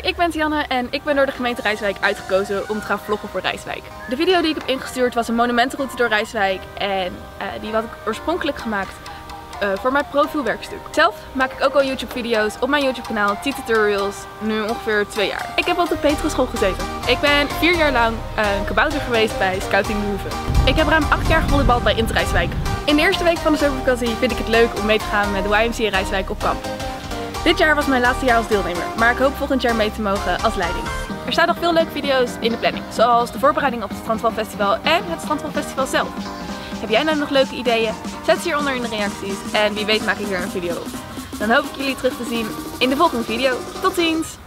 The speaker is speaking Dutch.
ik ben Tianne en ik ben door de gemeente Rijswijk uitgekozen om te gaan vloggen voor Rijswijk. De video die ik heb ingestuurd was een monumentenroute door Rijswijk en die had ik oorspronkelijk gemaakt voor mijn profielwerkstuk. Zelf maak ik ook al YouTube video's op mijn YouTube kanaal T-Tutorials, nu ongeveer 2 jaar. Ik heb op de Petruschool gezeten. Ik ben 4 jaar lang een kabouter geweest bij Scouting de Hoeve. Ik heb ruim 8 jaar gevolleybald bij Int Rijswijk. In de eerste week van de zomervakantie vind ik het leuk om mee te gaan met de YMCA Rijswijk op kamp. Dit jaar was mijn laatste jaar als deelnemer, maar ik hoop volgend jaar mee te mogen als leiding. Er staan nog veel leuke video's in de planning, zoals de voorbereiding op het Strandvalfestival en het Strandvalfestival zelf. Heb jij nou nog leuke ideeën? Zet ze hieronder in de reacties en wie weet maak ik weer een video op. Dan hoop ik jullie terug te zien in de volgende video. Tot ziens!